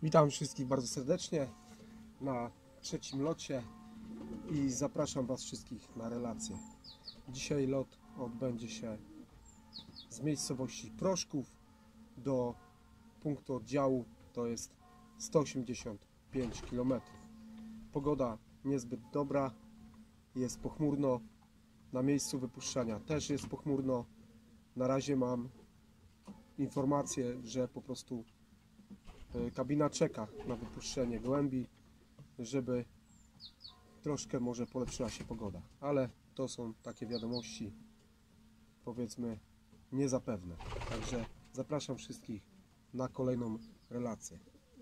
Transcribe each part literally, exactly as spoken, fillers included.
Witam wszystkich bardzo serdecznie na trzecim locie i zapraszam Was wszystkich na relację. Dzisiaj lot odbędzie się z miejscowości Proszków do punktu oddziału, to jest sto osiemdziesiąt pięć kilometrów. Pogoda niezbyt dobra, jest pochmurno, na miejscu wypuszczania też jest pochmurno. Na razie mam informację, że po prostu kabina czeka na wypuszczenie gołębi, żeby troszkę może polepszyła się pogoda, ale to są takie wiadomości, powiedzmy, niezapewne. Także zapraszam wszystkich na kolejną relację.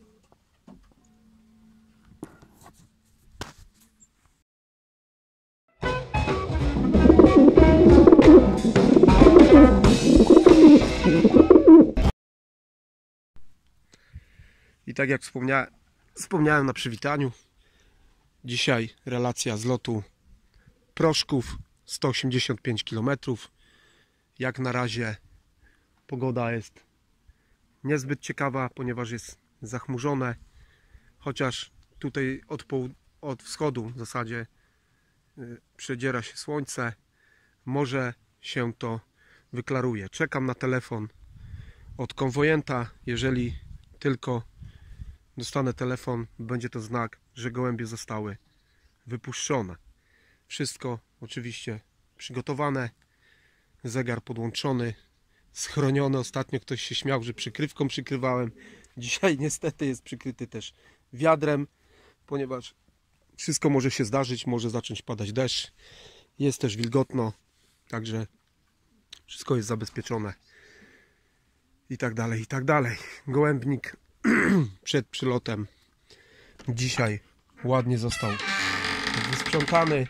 I tak jak wspomnia wspomniałem na przywitaniu, dzisiaj relacja z lotu Proszków, sto osiemdziesiąt pięć kilometrów. Jak na razie pogoda jest niezbyt ciekawa, ponieważ jest zachmurzone, chociaż tutaj od, od wschodu w zasadzie yy, przedziera się słońce, może się to wyklaruje. Czekam na telefon od konwojenta. Jeżeli tylko dostanę telefon, będzie to znak, że gołębie zostały wypuszczone. Wszystko oczywiście przygotowane, zegar podłączony, schroniony. Ostatnio ktoś się śmiał, że przykrywką przykrywałem. Dzisiaj niestety jest przykryty też wiadrem, ponieważ wszystko może się zdarzyć, może zacząć padać deszcz. Jest też wilgotno, także wszystko jest zabezpieczone i tak dalej, i tak dalej. Gołębnik przed przylotem dzisiaj ładnie został wysprzątany,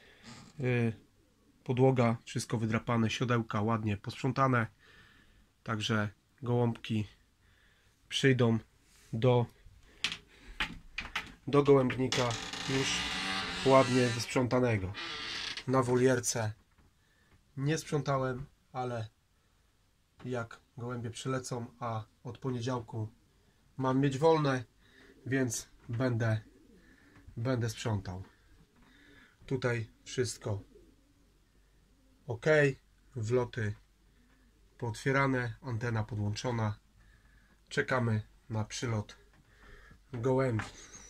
podłoga wszystko wydrapane, siodełka ładnie posprzątane, także gołąbki przyjdą do do gołębnika już ładnie wysprzątanego. Na wolierce nie sprzątałem, ale jak gołębie przylecą, a od poniedziałku mam mieć wolne, więc będę będę sprzątał. Tutaj wszystko ok, wloty pootwierane, antena podłączona. Czekamy na przylot gołębi.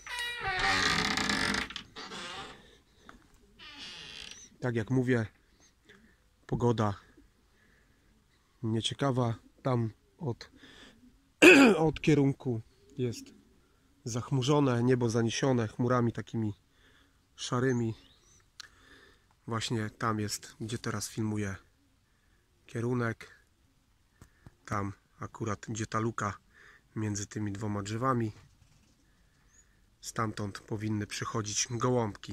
Tak jak mówię, pogoda nieciekawa. Tam od, od kierunku jest zachmurzone, niebo zaniesione chmurami takimi szarymi. Właśnie tam jest, gdzie teraz filmuję, kierunek. Tam akurat, gdzie ta luka między tymi dwoma drzewami. Stamtąd powinny przychodzić gołąbki.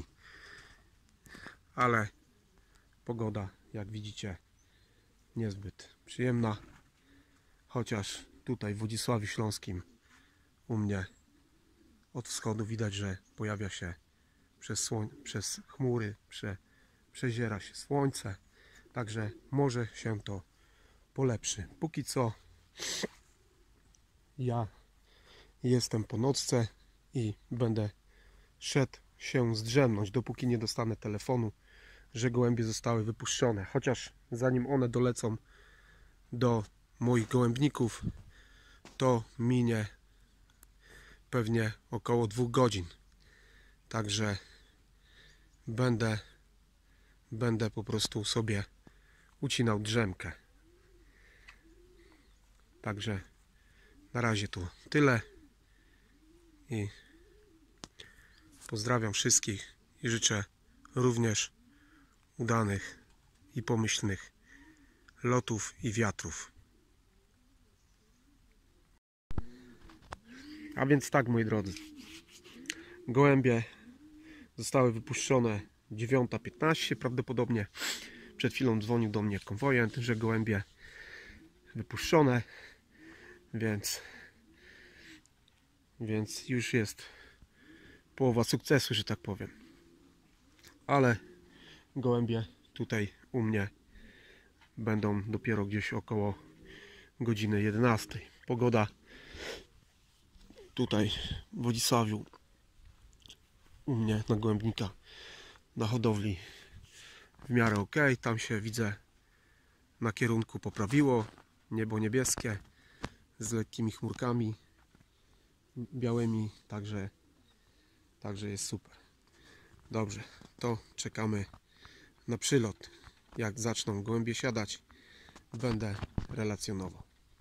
Ale pogoda, jak widzicie, niezbyt przyjemna. Chociaż tutaj w Wodzisławiu Śląskim u mnie od wschodu widać, że pojawia się przez, słoń przez chmury, prze przeziera się słońce. Także może się to polepszy. Póki co ja jestem po nocce i będę szedł się zdrzemnąć, dopóki nie dostanę telefonu, że gołębie zostały wypuszczone. Chociaż zanim one dolecą do moich gołębników, to minie pewnie około dwóch godzin. Także będę będę po prostu sobie ucinał drzemkę. Także na razie to tyle i pozdrawiam wszystkich i życzę również udanych i pomyślnych lotów i wiatrów. A więc tak, moi drodzy, gołębie zostały wypuszczone dziewiąta piętnaście prawdopodobnie. Przed chwilą dzwonił do mnie konwojent, że gołębie wypuszczone, więc więc już jest połowa sukcesu, że tak powiem. Ale gołębie tutaj u mnie będą dopiero gdzieś około godziny jedenastej. Pogoda tutaj w Wodzisławiu u mnie na gołębnika na hodowli w miarę ok. Tam się widzę na kierunku poprawiło. Niebo niebieskie z lekkimi chmurkami białymi, także, także jest super. Dobrze, to czekamy na przylot. Jak zaczną gołębie siadać, będę relacjonował.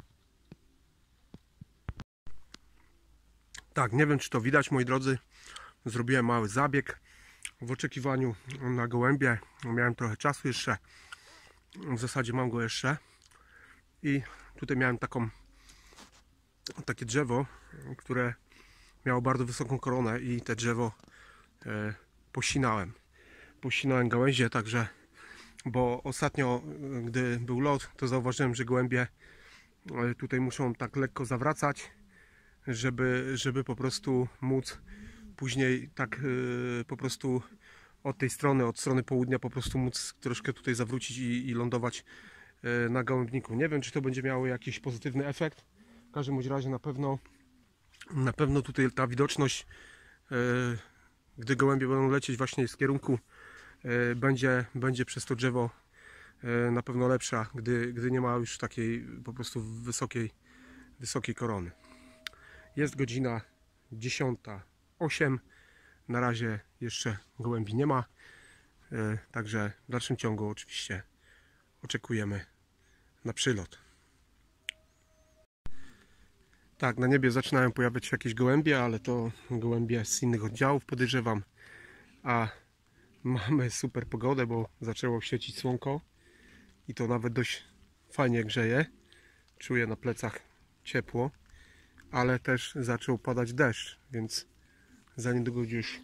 Tak, nie wiem czy to widać, moi drodzy. Zrobiłem mały zabieg w oczekiwaniu na gołębie. Miałem trochę czasu jeszcze. W zasadzie mam go jeszcze. I tutaj miałem taką takie drzewo, które miało bardzo wysoką koronę i te drzewo e, posinałem. Posinałem gałęzie, także, bo ostatnio, gdy był lot, to zauważyłem, że gołębie tutaj muszą tak lekko zawracać, żeby, żeby po prostu móc później tak e, po prostu od tej strony, od strony południa po prostu móc troszkę tutaj zawrócić i, i lądować e, na gołębniku. Nie wiem, czy to będzie miało jakiś pozytywny efekt. W każdym bądź razie na pewno na pewno tutaj ta widoczność, e, gdy gołębie będą lecieć właśnie z kierunku, e, będzie, będzie przez to drzewo e, na pewno lepsza, gdy, gdy nie ma już takiej po prostu wysokiej, wysokiej korony. Jest godzina dziesiąta osiem. Na razie jeszcze gołębi nie ma, e, także w dalszym ciągu oczywiście oczekujemy na przylot. Tak, na niebie zaczynają pojawiać się jakieś gołębie, ale to gołębie z innych oddziałów podejrzewam. A mamy super pogodę, bo zaczęło świecić słonko i to nawet dość fajnie grzeje. Czuję na plecach ciepło, ale też zaczął padać deszcz, więc za niedługo gdzieś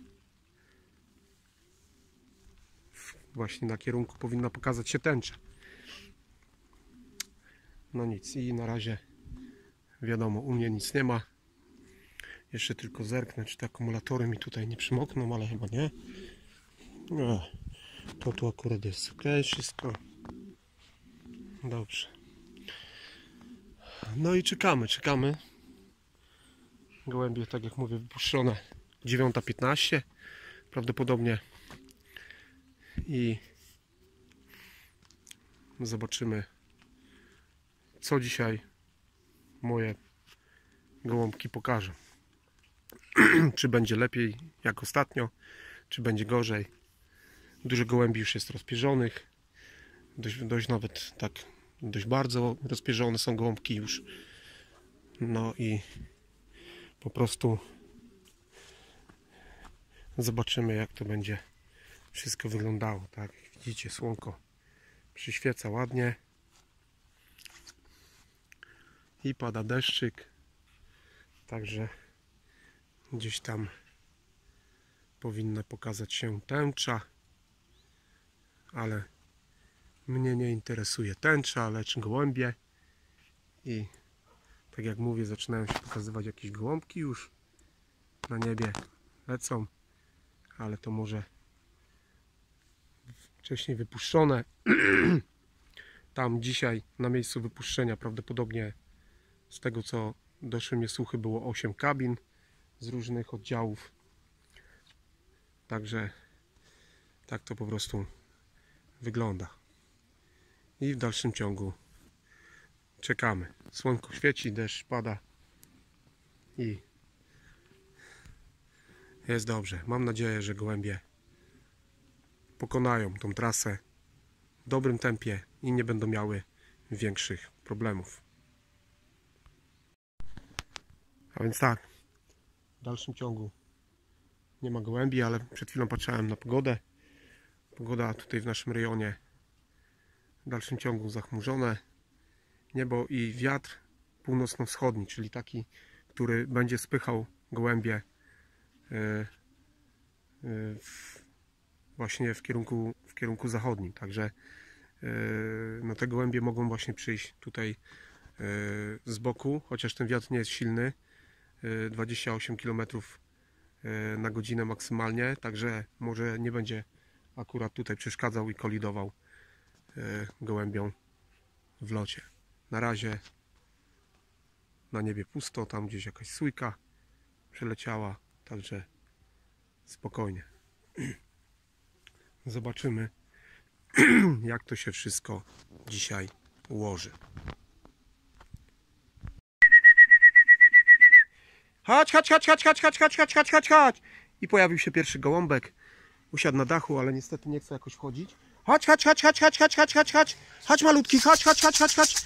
właśnie na kierunku powinna pokazać się tęcza. No nic, i na razie wiadomo, u mnie nic nie ma. Jeszcze tylko zerknę, czy te akumulatory mi tutaj nie przymokną, ale chyba nie. No, to tu akurat jest ok, wszystko dobrze. No i czekamy, czekamy. Gołębie, tak jak mówię, wypuszczone dziewiąta piętnaście prawdopodobnie. I zobaczymy, co dzisiaj moje gołąbki pokażą. Czy będzie lepiej jak ostatnio, czy będzie gorzej. Dużo gołębi już jest rozpierzonych. Dość, dość nawet tak, dość bardzo rozpierzone są gołąbki już. No i po prostu zobaczymy, jak to będzie wszystko wyglądało. Tak, widzicie, słonko przyświeca ładnie i pada deszczyk, także gdzieś tam powinna pokazać się tęcza, ale mnie nie interesuje tęcza, lecz gołębie. I tak jak mówię, zaczynają się pokazywać jakieś gołąbki już na niebie, lecą, ale to może wcześniej wypuszczone. Tam dzisiaj na miejscu wypuszczenia prawdopodobnie, z tego co doszły mnie słuchy, było osiem kabin z różnych oddziałów. Także tak to po prostu wygląda. I w dalszym ciągu czekamy. Słonko świeci, deszcz pada i jest dobrze. Mam nadzieję, że gołębie pokonają tą trasę w dobrym tempie i nie będą miały większych problemów. A więc tak, w dalszym ciągu nie ma gołębi, ale przed chwilą patrzyłem na pogodę. Pogoda tutaj w naszym rejonie w dalszym ciągu zachmurzone. Niebo i wiatr północno-wschodni, czyli taki, który będzie spychał gołębie w, właśnie w kierunku, w kierunku zachodnim. Także no, te gołębie mogą właśnie przyjść tutaj z boku, chociaż ten wiatr nie jest silny, dwadzieścia osiem kilometrów na godzinę maksymalnie, także może nie będzie akurat tutaj przeszkadzał i kolidował gołębiom w locie. Na razie na niebie pusto, tam gdzieś jakaś sójka przeleciała, także spokojnie. Zobaczymy, jak to się wszystko dzisiaj ułoży. Chodź, chodź, chodź, chodź, chodź, chodź, chodź, chodź, chodź, chodź, chodź. I pojawił się pierwszy gołąbek. Usiadł na dachu, ale niestety nie chce jakoś wchodzić. Chodź, chodź, chodź, chodź, chodź, chodź, chodź, chodź, chodź. Chodź malutki, chodź, chodź, chodź, chodź, chodź.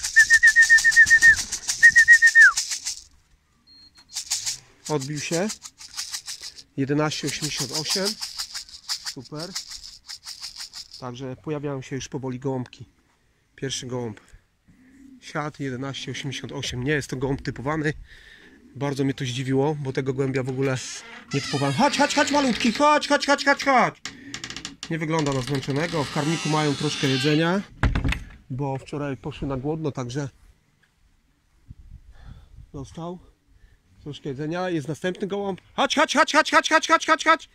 Odbił się. jedenaście osiemdziesiąt osiem. Super. Także pojawiają się już powoli gołąbki. Pierwszy gołąb. Siad jedenaście osiemdziesiąt osiem. Nie jest to gołąb typowany. Bardzo mnie to zdziwiło, bo tego gołębia w ogóle nie typowałem. Chodź, chodź, chodź malutki, chodź, chodź, chodź, chodź, chodź. Nie wygląda na zmęczonego. W karmniku mają troszkę jedzenia, bo wczoraj poszły na głodno, także dostał troszkę jedzenia. Jest następny gołąb. Chodź, chodź, chodź, chodź, chodź, chodź, chodź, chodź, chodź.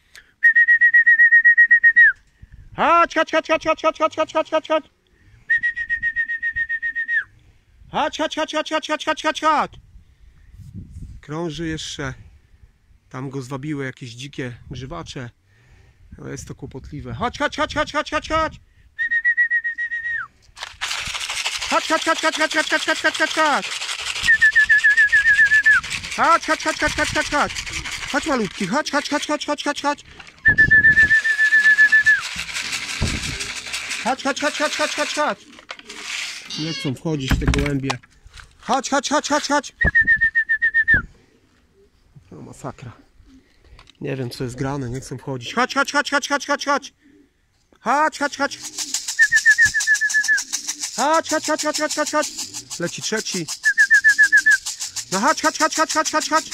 Chodź, chodź, chodź, chodź, chodź, chodź, chodź, chodź, chodź, chodź, chodź. Chodź, chodź, chodź, chodź, chodź, chodź, chodź, chodź, chodź. Krąży jeszcze. Tam go zwabiły jakieś dzikie grzywacze. No jest to kłopotliwe. Chodź, chodź, chodź, chodź, chodź, chodź, chodź. Chodź, chodź, chodź, chodź, chodź, chodź, chodź, chodź, chodź, chodź, chodź. Chodź, chodź, chodź, chodź, chodź, chodź, chodź. Chodź malutki, chodź, chodź, chodź, chodź, chodź, chodź, chodź. Chodź, chodź, chodź, chodź, chodź, chodź, chodź. Nie chcą wchodzić te gołębie. Chodź, chodź, chodź, chodź, chodź. No masakra. Nie wiem co jest grane, nie chcą wchodzić. Chodź, chodź, chodź, chodź, chodź, chodź, chodź. Chodź, chodź, chodź. Chodź, chodź, chodź, chodź, chodź, chodź, chodź. Leci trzeci. No chodź, chodź, chodź, chodź, chodź, chodź, chodź.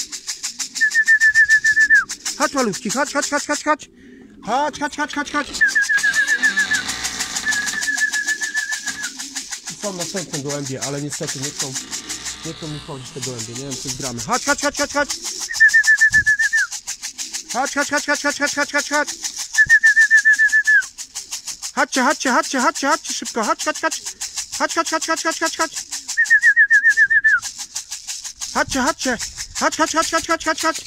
Chodź malutki, chodź, chodź, chodź, chodź, chodź. Chodź, chodź, chodź, chodź, chodź. Są następne gołębie, ale niestety nie chcą, nie chcą mi wchodzić te gołębie, nie wiem co jest grane. Chodź, chodź, chodź, chodź, chodź. Chodź, chodź, chodź, chodź, chodź, chodź, chodź, chodź, chodź. Chodźcie, chodźcie, chodźcie, chodźcie, chodźcie szybko, chodź, chodź, chodź. Chodź, chodź, chodź, chodź, chodź, chodź, chodź. Chodźcie, chodźcie. Chodź, chodź, chodź, chodź, chodź, chodź, chodź.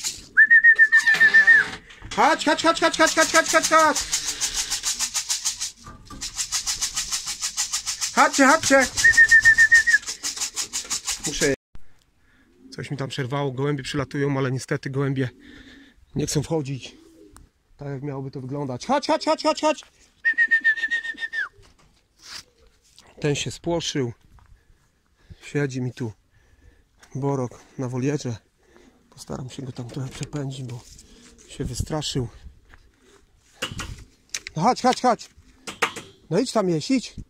Chodź, chodź, chodź, chodź, chodź, chodź, chodź, chodź, chodź. Chodźcie, chodźcie. Muszę... Coś mi tam przerwało, gołębie przylatują, ale niestety gołębie nie chcą wchodzić. Tak jak miałoby to wyglądać. Chodź, chodź, chodź, chodź, chodź. Ten się spłoszył. Siedzi mi tu borok na wolierze. Postaram się go tam trochę przepędzić, bo się wystraszył. No chodź, chodź, chodź. No idź tam jeść, idź.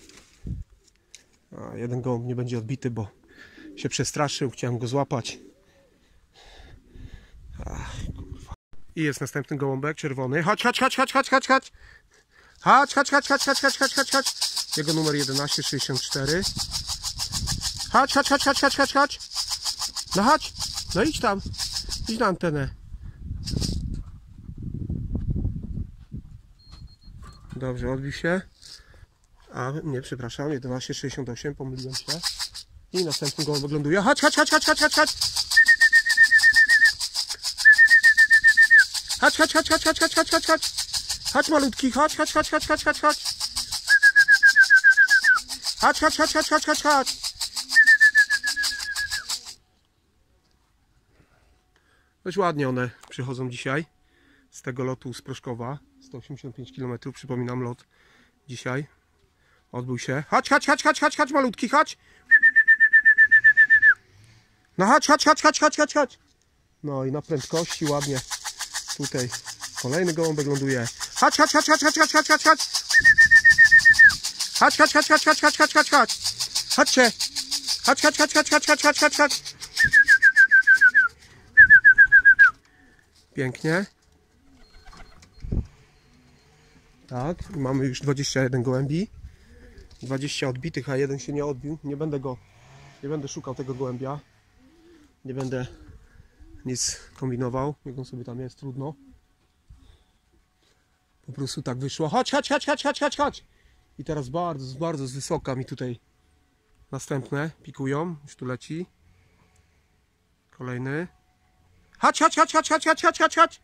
A jeden gołąb nie będzie odbity, bo się przestraszył. Chciałem go złapać. Ach, kurwa. I jest następny gołąbek czerwony. Chodź, chodź, chodź, chodź, chodź, chodź, chodź. Chodź, chodź, chodź, chodź, chodź, chodź, chodź, chodź, chodź. Jego numer jedenaście sześćdziesiąt cztery. Chodź, chodź, chodź, chodź, chodź, chodź, chodź. No chodź. No idź tam. Idź na antenę. Dobrze, odbił się. A nie, przepraszam, jedenaście sześćdziesiąt osiem, pomyliłem się. I następny gołąb wygląduje. Chodź, chodź, chodź, chodź, chodź, chodź, chodź. Chodź, chodź, chodź, chodź, chodź, chodź, chodź, chodź, chodź. Chodź malutki, chodź, chodź, chodź, chodź, chodź, chodź, chodź. Chodź, chodź, chodź, chodź, chodź, chodź, chodź. Dość ładnie one przychodzą dzisiaj z tego lotu z Proszkowa. sto osiemdziesiąt pięć kilometrów, przypominam lot dzisiaj. Odbył się. Chodź, chodź, chodź, chodź, chodź, chodź malutki, chodź. No chodź, chodź, chodź, chodź, chodź, chodź, chodź. No i na prędkości ładnie tutaj kolejny gołąbek ląduje. Chodź, chodź, chodź, chodź, chodź, chodź, chodź, chodź, chodź. Chodź, chodź, chodź, chodź, chodź, chodź, chodź, chodź, chodź. Chodźcie. Chodź, chodź, chodź, chodź, chodź, chodź, chodź, chodź, chodź. Pięknie. Tak, mamy już dwadzieścia jeden gołębi. dwadzieścia odbitych, a jeden się nie odbił. Nie będę go, nie będę szukał tego gołębia. Nie będę nic kombinował. Jak on sobie tam jest, trudno. Po prostu tak wyszło. Chodź, chodź, chodź, chodź, chodź, chodź, chodź. I teraz bardzo, bardzo z wysoka mi tutaj następne pikują. Już tu leci. Kolejny. Chodź, chodź, chodź, chodź, chodź, chodź, chodź, chodź, chodź.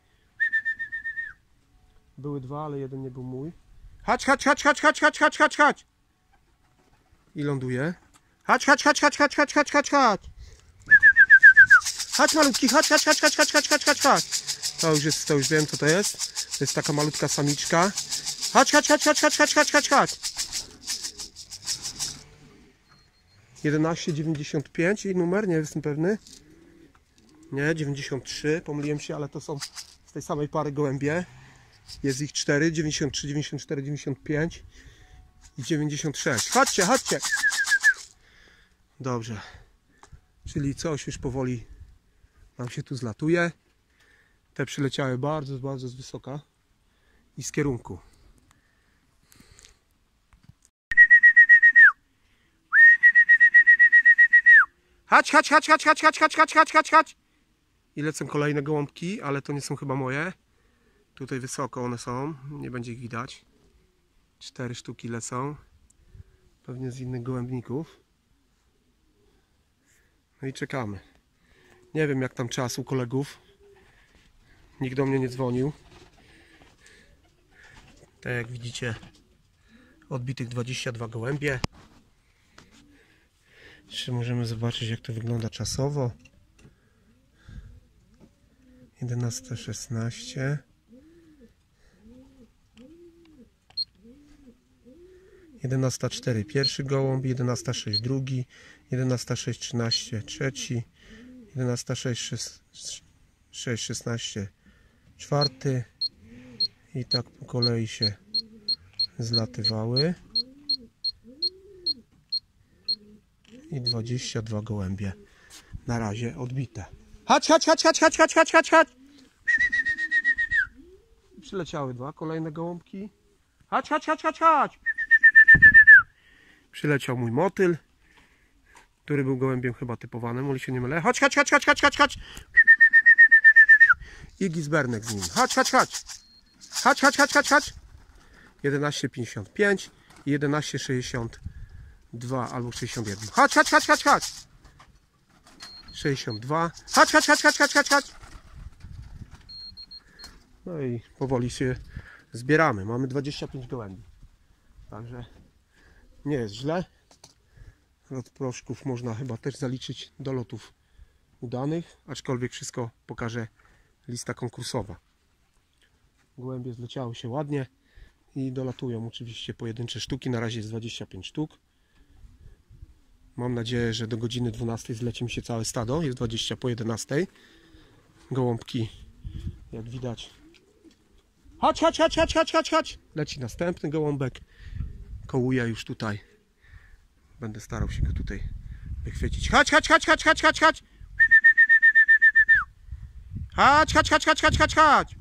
Były dwa, ale jeden nie był mój. Chodź, chodź, chodź, chodź, chodź, chodź, chodź, chodź, chodź. I ląduje. Chodź, chodź, chodź, chodź, chodź, chodź, chodź, chodź, chodź. Chodź malutki, chodź, chodź, chodź, chodź, chodź, chodź, chodź, chodź, chodź. To już jest, to już wiem co to jest. To jest taka malutka samiczka. Chodź, chodź, chodź, chodź, chodź, chodź, chodź, chodź, chodź. jedenaście dziewięćdziesiąt pięć i numer, nie jestem pewny. Nie, dziewięćdziesiąt trzy, pomyliłem się, ale to są z tej samej pary gołębie. Jest ich cztery, dziewięćdziesiąt trzy, dziewięćdziesiąt cztery, dziewięćdziesiąt pięć i dziewięćdziesiąt sześć. Chodźcie, chodźcie! Dobrze. Czyli coś już powoli nam się tu zlatuje. Te przyleciały bardzo, bardzo z wysoka i z kierunku. Chodź, chodź, chodź, chodź, chodź, chodź, chodź, chodź, chodź, chodź, chodź. I lecą kolejne gołąbki, ale to nie są chyba moje. Tutaj wysoko one są, nie będzie ich widać. Cztery sztuki lecą. Pewnie z innych gołębników. No i czekamy. Nie wiem jak tam czas u kolegów. Nikt do mnie nie dzwonił. Tak jak widzicie, odbitych dwadzieścia dwa gołębie. Jeszcze możemy zobaczyć jak to wygląda czasowo. jedenasta szesnaście. jedenasta cztery pierwszy gołąb, jedenasta sześć drugi, jedenasta sześć trzynaście trzeci, jedenasta sześć szesnaście czwarty i tak po kolei się zlatywały i dwadzieścia dwa gołębie na razie odbite. Chodź, chodź, chodź, chodź, chodź, chodź, chodź, chodź, chodź. Przyleciały dwa kolejne gołąbki. Chodź, chodź, chodź, chodź, chodź. Przyleciał mój motyl, który był gołębiem chyba typowanym, ale się nie mylę. Chodź, chodź, chodź, chodź, chodź, chodź, chodź. I gizbernek z nim. Chodź, chodź, chodź. Chodź, chodź, chodź, chodź, chodź. jedenaście pięćdziesiąt pięć i jedenaście sześćdziesiąt dwa albo sześćdziesiąt jeden. Chodź, chodź, chodź, chodź, chodź. sześćdziesiąt dwa. Chodź, chodź, chodź, chodź, chodź, chodź, chodź. No i powoli się zbieramy. Mamy dwadzieścia pięć gołębi. Także nie jest źle. Lot proszków można chyba też zaliczyć do lotów udanych, aczkolwiek wszystko pokaże lista konkursowa. Gołębie zleciały się ładnie i dolatują oczywiście pojedyncze sztuki. Na razie jest dwadzieścia pięć sztuk. Mam nadzieję, że do godziny dwunastej zleci mi się całe stado. Jest dwadzieścia po jedenastej. Gołąbki, jak widać. Chodź, chodź, chodź, chodź, chodź, chodź, chodź. Leci następny gołąbek. Kołuje już tutaj. Będę starał się go tutaj wychwycić. Chodź, chodź, chodź, chodź, chodź, chodź, chodź. Chodź, chodź, chodź, chodź, chodź, chodź, chodź.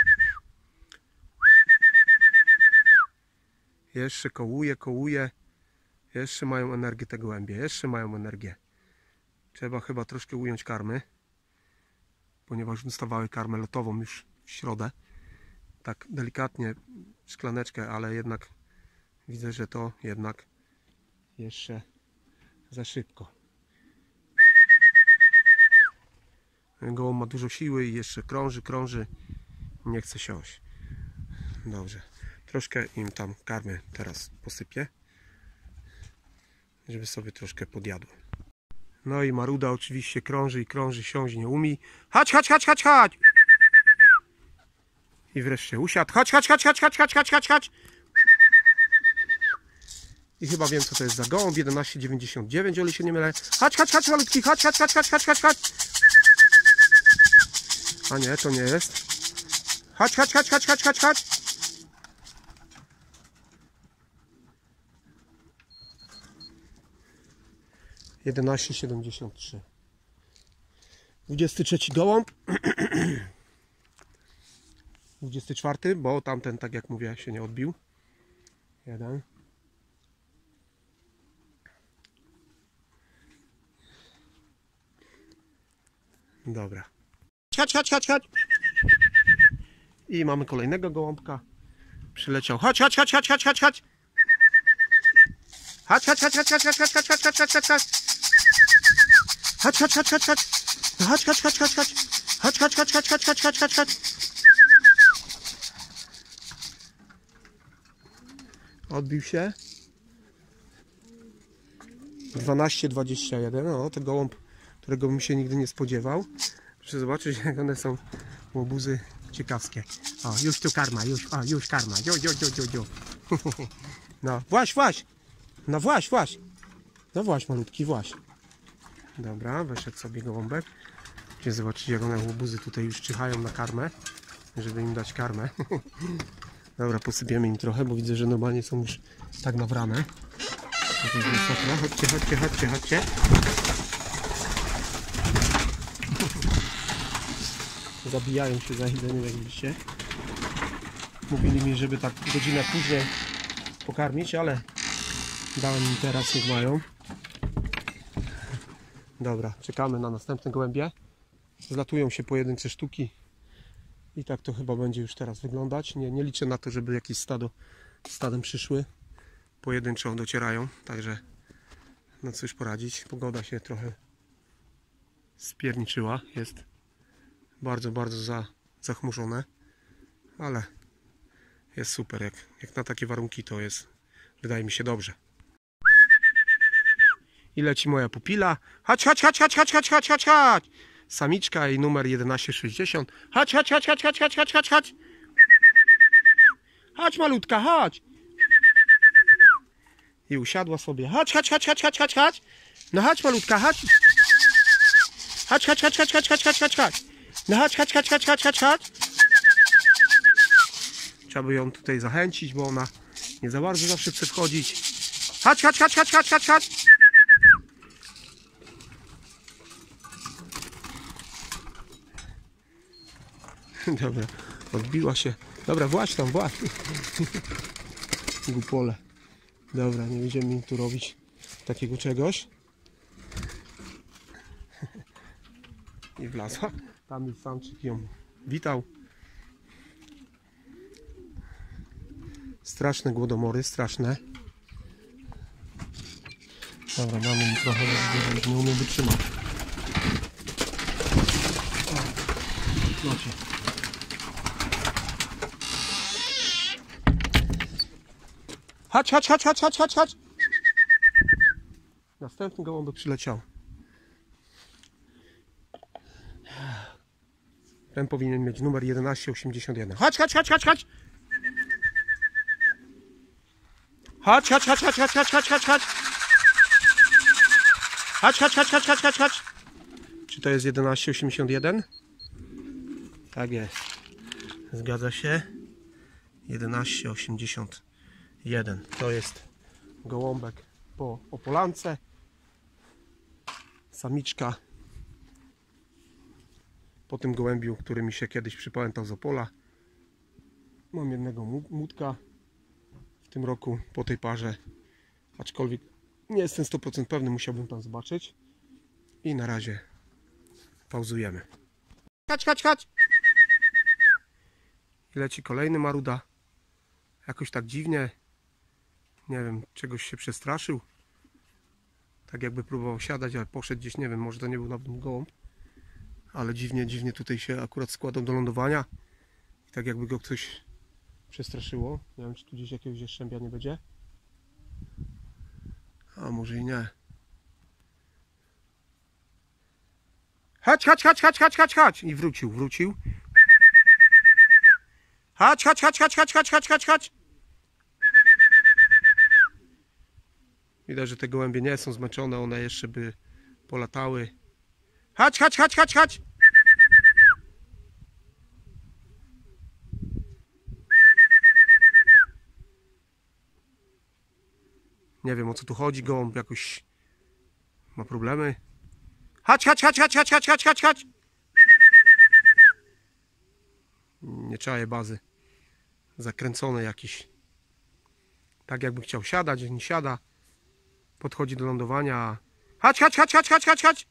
Jeszcze kołuje, kołuje. Jeszcze mają energię te gołębie. Jeszcze mają energię. Trzeba chyba troszkę ująć karmy. Ponieważ dostawały karmę lotową już w środę. Tak delikatnie szklaneczkę, ale jednak widzę, że to jednak jeszcze za szybko. Gołąb ma dużo siły i jeszcze krąży, krąży. Nie chce siąść. Dobrze. Troszkę im tam karmy teraz posypię, żeby sobie troszkę podjadły. No i maruda oczywiście krąży i krąży, siąść nie umie. Chodź, chodź, chodź, chodź, chodź. I wreszcie usiadł. Chodź, chodź, chodź, chodź, chodź, chodź, chodź, chodź, chodź. I chyba wiem co to jest za gołąb. jedenaście dziewięćdziesiąt dziewięć, o ile się nie mylę. Chodź, chodź, chodź malutki, chodź, chodź, chodź, chodź, chodź, chodź, chodź. A nie, to nie jest. Chodź, chodź, chodź, chodź, chodź, chodź, chodź. jedenaście siedemdziesiąt trzy. dwudziesty trzeci gołąb. dwudziesty czwarty, bo tamten, tak jak mówię, się nie odbił. Jeden. Dobra. Chodź, chodź, chodź, chodź. I mamy kolejnego gołąbka. Przyleciał. Chodź, chodź, chodź, chodź, chodź, chodź, chodź. Chodź, chodź, chodź, chodź, chodź, chodź, chodź, chodź, chodź, chodź, chodź. Chodź, chodź, chodź, chodź, chodź. No chodź, chodź, chodź, chodź, chodź. Chodź, chodź, chodź, chodź, chodź, chodź, chodź, chodź, chodź. Odbił się. dwanaście dwadzieścia jeden. No, to gołąb, którego bym się nigdy nie spodziewał. Proszę zobaczyć, jak one są łobuzy ciekawskie. O, już tu karma, już, o, już karma. Jo, jo, jo, jo, jo. No, właś, właś. No właś, właś. No właś, malutki, właś. Dobra, weszedł sobie gołąbek. Gdzie zobaczycie, jak one łobuzy tutaj już czyhają na karmę, żeby im dać karmę. Dobra, posypiemy im trochę, bo widzę, że normalnie są już tak nawrane. Chodźcie, chodźcie, chodźcie, chodźcie. Zabijają się za jedzeniem, jak widzicie. Mówili mi, żeby tak godzinę później pokarmić, ale dałem im teraz, niech mają. Dobra, czekamy na następne gołębie. Zlatują się pojedyncze sztuki. I tak to chyba będzie już teraz wyglądać. Nie, nie liczę na to, żeby jakieś stado stadem przyszły. Pojedynczo docierają, także no cóż poradzić. Pogoda się trochę spierniczyła. Jest bardzo, bardzo za, zachmurzone, ale jest super. Jak, jak na takie warunki to jest, wydaje mi się, dobrze. I leci moja pupila. Chodź, chodź, chodź, chodź, chodź, chodź, chodź, chodź, chodź. Samiczka i numer jedenaście sześćdziesiąt. Chodź, chodź, chodź, chodź, chodź, chodź, chodź, chodź, chodź. Chodź, malutka, chodź. I usiadła sobie. Chodź, chodź, chodź, chodź, chodź, chodź, chodź. No chodź, malutka, chodź. Chodź, chodź, chodź, chodź, chodź, chodź, chodź, chodź, chodź. No chodź, chodź, chodź, chodź, chodź, chodź, chodź. Trzeba by ją tutaj zachęcić, bo ona nie za bardzo zawsze chce wchodzić. Chodź, chodź, chodź, chodź, chodź, chodź, chodź. Dobra, odbiła się. Dobra, właź tam, właź. Głupole. Dobra, nie będziemy im tu robić takiego czegoś. I wlazła. Tam już samczyk ją witał. Straszne głodomory, straszne. Dobra, mamy im trochę, bo nie umiem wytrzymać. Znaczy. Chodź, chodź, chodź, chodź, chodź, chodź, chodź. Następny gołąbek przyleciał. Ten powinien mieć numer jedenaście osiemdziesiąt jeden. Chodź, chodź, chodź, chodź, chodź. Chodź, chodź, chodź, chodź, chodź, chodź, chodź, chodź, chodź. Chodź, chodź, chodź, chodź, chodź, chodź, chodź. Czy to jest jedenaście osiemdziesiąt jeden? Tak jest. Zgadza się. jedenaście osiemdziesiąt jeden. To jest gołąbek po opolance. Samiczka po tym gołębiu, który mi się kiedyś przypamiętał z Opola. Mam jednego młódka w tym roku po tej parze, aczkolwiek nie jestem sto procent pewny, musiałbym tam zobaczyć. I na razie pauzujemy. Chodź, chodź, chodź! I leci kolejny maruda. Jakoś tak dziwnie. Nie wiem, czegoś się przestraszył. Tak jakby próbował siadać, ale poszedł gdzieś, nie wiem, może to nie był nawet gołąb. Ale dziwnie, dziwnie tutaj się akurat składał do lądowania. I tak jakby go ktoś przestraszyło. Nie wiem, czy tu gdzieś jakiegoś jaszczębia nie będzie. A może i nie. Chodź, chodź, chodź, chodź, chodź, chodź, chodź. I wrócił, wrócił. Chodź, chodź, chodź, chodź, chodź, chodź, chodź, chodź, chodź. Widać, że te gołębie nie są zmęczone, one jeszcze by polatały. Chodź, chodź, chodź, chodź, chodź. Nie wiem, o co tu chodzi, gołąb jakoś ma problemy. Chodź, chodź, chodź, chodź, chodź, chodź, chodź, chodź, chodź. Nie czaję bazy. Zakręcony jakiś. Tak jakby chciał siadać, nie siada. Podchodzi do lądowania. Chodź, chodź, chodź, chodź, chodź, chodź, chodź.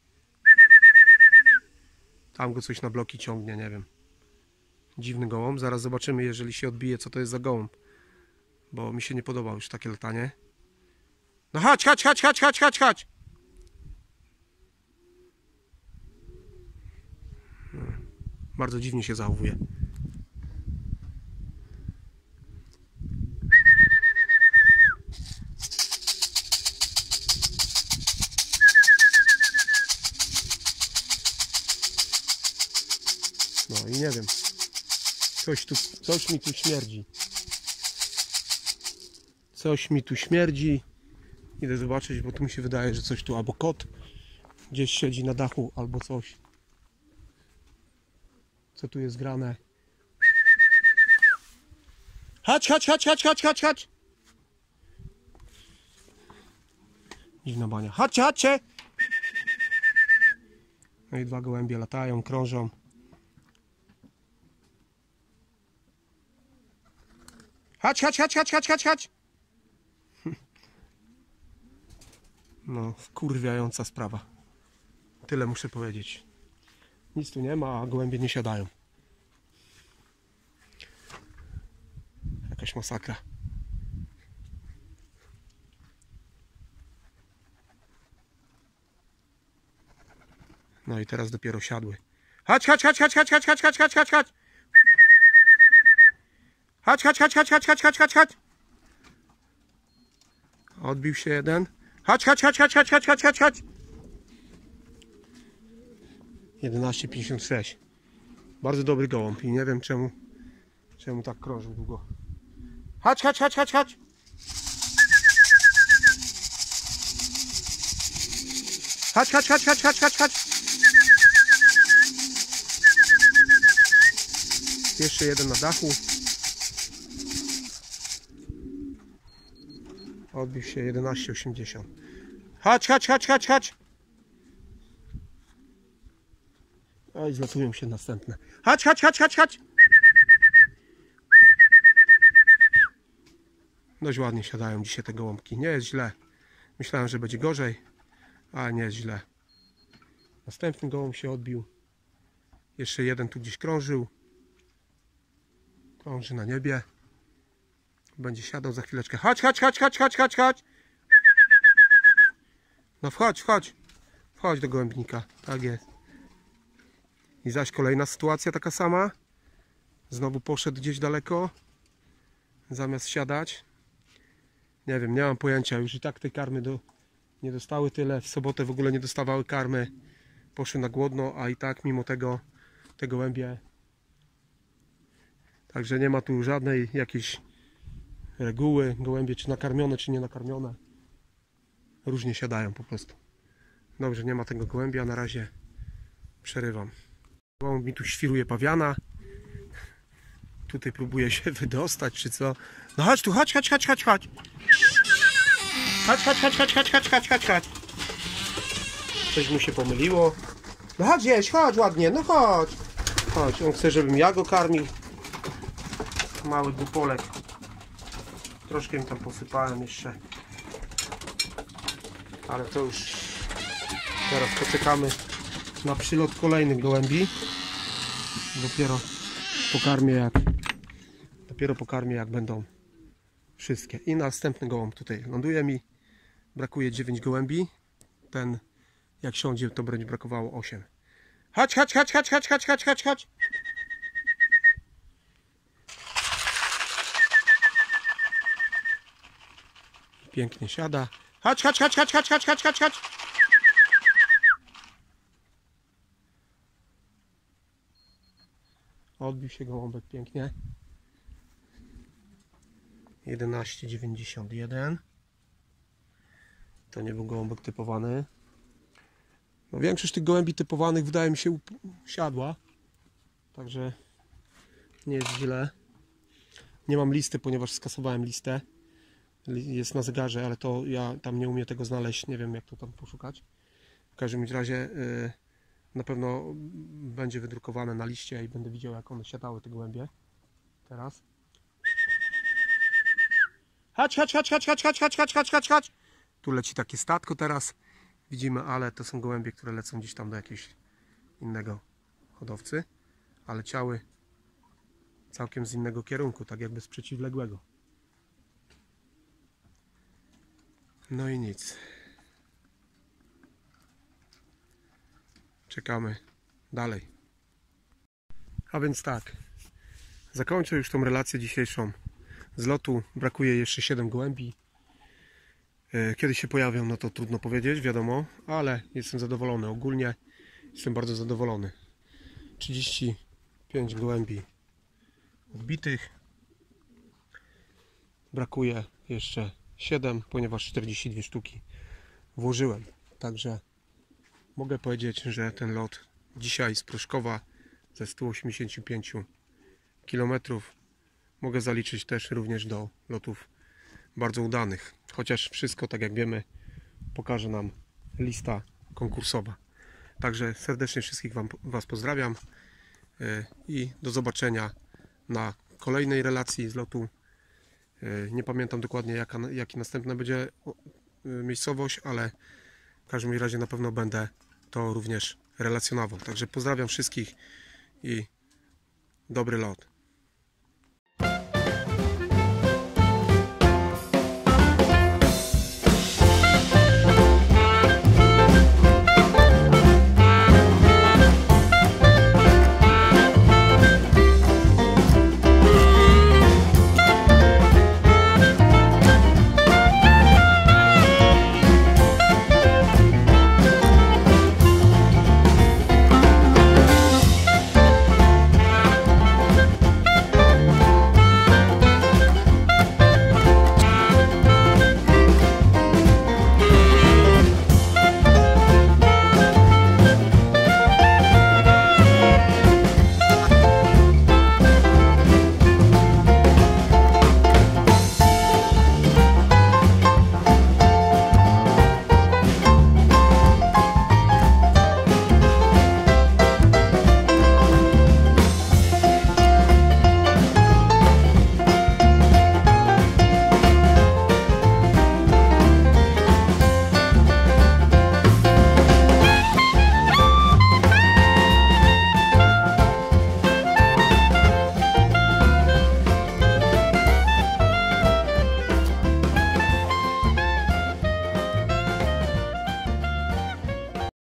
Tam go coś na bloki ciągnie, nie wiem. Dziwny gołąb. Zaraz zobaczymy, jeżeli się odbije, co to jest za gołąb. Bo mi się nie podoba już takie latanie. No chodź, chodź, chodź, chodź, chodź, chodź, chodź. Bardzo dziwnie się zachowuje. No i nie wiem. Coś tu, coś mi tu śmierdzi. Coś mi tu śmierdzi. Idę zobaczyć, bo tu mi się wydaje, że coś tu albo kot gdzieś siedzi na dachu, albo coś. Co tu jest grane? Chodź, chodź, chodź, chodź, chodź, chodź, chodź. Dziwna bania. Chodźcie, chodźcie. No i dwa gołębie latają, krążą. Chodź, chodź, chodź, chodź, chodź, chodź, chodź. No, wkurwiająca sprawa. Tyle muszę powiedzieć. Nic tu nie ma, a gołębie nie siadają. Jakaś masakra. No i teraz dopiero siadły. Chodź, chodź, chodź, chodź, chodź, chodź, chodź, chodź, chodź, chodź, chodź. Chodź, chodź, chodź, chodź, chodź, chodź, chodź, chodź, chodź. Odbił się jeden. Chodź, chodź, chodź, chodź, chodź, chodź, chodź, chodź, chodź. jedenaście pięćdziesiąt sześć. Bardzo dobry gołąb i nie wiem czemu czemu tak krążył długo. Chodź, chodź, chodź, chodź, chodź. Chodź, chodź, chodź, chodź, chodź, chodź, chodź. Jeszcze jeden na dachu. Odbił się jedenaście osiemdziesiąt. Chodź, chodź, chodź, chodź, chodź. Oj, zlatują się następne. Chodź, chodź, chodź, chodź, chodź. Dość ładnie siadają dzisiaj te gołąbki. Nie jest źle. Myślałem, że będzie gorzej, ale nie jest źle. Następny gołąb się odbił. Jeszcze jeden tu gdzieś krążył. Krąży na niebie. Będzie siadał za chwileczkę. Chodź, chodź, chodź, chodź, chodź, chodź, chodź. No wchodź, wchodź. Wchodź do gołębnika. Tak jest. I zaś kolejna sytuacja taka sama. Znowu poszedł gdzieś daleko. Zamiast siadać. Nie wiem, nie mam pojęcia. Już i tak tej karmy do... nie dostały tyle. W sobotę w ogóle nie dostawały karmy. Poszły na głodno, a i tak mimo tego te gołębie. Także nie ma tu żadnej jakiejś reguły. Gołębie czy nakarmione, czy nie nakarmione. Różnie siadają po prostu. Dobrze, nie ma tego gołębia. Na razie przerywam. Gołąb mi tu świruje pawiana. Tutaj próbuje się wydostać, czy co? No chodź tu, chodź, chodź, chodź, chodź, chodź. Chodź, chodź, chodź, chodź, chodź, chodź, chodź, chodź, chodź. Coś mu się pomyliło. No chodź jeść, chodź ładnie, no chodź. Chodź, on chce, żebym ja go karmił. Mały dupolek. Troszkę mi tam posypałem jeszcze. Ale to już... Teraz poczekamy na przylot kolejnych gołębi. Dopiero pokarmię jak... Dopiero pokarmię jak będą wszystkie. I następny gołąb tutaj ląduje mi. Brakuje dziewięć gołębi. Ten jak siądzie, to będzie brakowało osiem. Chodź, chodź, chodź, chodź, chodź, chodź, chodź, chodź, chodź. Pięknie siada. Chodź, chodź, chodź, chodź, chodź, chodź, chodź, chodź, chodź. Odbił się gołąbek pięknie. jedenaście dziewięćdziesiąt jeden. To nie był gołąbek typowany. No, większość tych gołębi typowanych wydaje mi się siadła. Także nie jest źle. Nie mam listy, ponieważ skasowałem listę. Jest na zegarze, ale to ja tam nie umiem tego znaleźć. Nie wiem jak to tam poszukać. W każdym razie yy, na pewno będzie wydrukowane na liście i będę widział jak one siadały te gołębie. Teraz. Chodź, chodź, chodź, chodź, chodź, chodź, chodź, chodź, chodź, chodź, chodź. Tu leci takie statko teraz. Widzimy, ale to są gołębie, które lecą gdzieś tam do jakiegoś innego hodowcy. Ale ciały całkiem z innego kierunku, tak jakby z przeciwległego. No i nic. Czekamy dalej. A więc tak, zakończę już tą relację dzisiejszą z lotu. Brakuje jeszcze siedem gołębi. Kiedy się pojawią, no to trudno powiedzieć, wiadomo, ale jestem zadowolony. Ogólnie jestem bardzo zadowolony. trzydzieści pięć gołębi odbitych. Brakuje jeszcze siedem, ponieważ czterdzieści dwie sztuki włożyłem. Także mogę powiedzieć, że ten lot dzisiaj z Proszkowa ze stu osiemdziesięciu pięciu kilometrów mogę zaliczyć też również do lotów bardzo udanych. Chociaż wszystko, tak jak wiemy, pokaże nam lista konkursowa. Także serdecznie wszystkich wam, Was pozdrawiam i do zobaczenia na kolejnej relacji z lotu. Nie pamiętam dokładnie jaka, jaki następna będzie miejscowość, ale w każdym razie na pewno będę to również relacjonował. Także pozdrawiam wszystkich i dobry lot.